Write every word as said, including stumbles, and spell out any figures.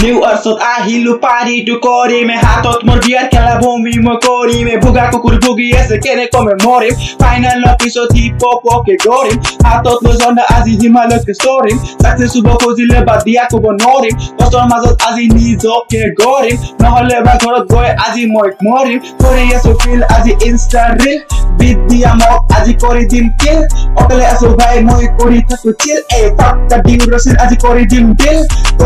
New Earth আহিলো পাৰি two কৰিমে হাতত মোৰ বিয়াৰ খেলা ভূমি মই কৰিমে ভুগা কুকুৰ ভুগি আছে কেনে কমে মৰিম ফাইনেল পিছত হিপ হপকে কৰিম হাতত লৈ জনা আজি হিমালয়কে চৰিম চাকচেছ হ'ব খুজিলে বা দিয়া ক'ব নোৱাৰিম কষ্টৰ মাজত আজি নিজকে গৰিম নহ'লে বা ঘৰত গৈ আজি মই মৰিম কৰি আছো ফিল আজি ইনষ্টা ৰিল বিট দিয়া মোক আজি কৰি দিম কিল অকলে আছো ভাই মই কৰি থাকো চিল এই ফাক্কা ডিউৰেশ্যন আজি কৰি দিম ডিল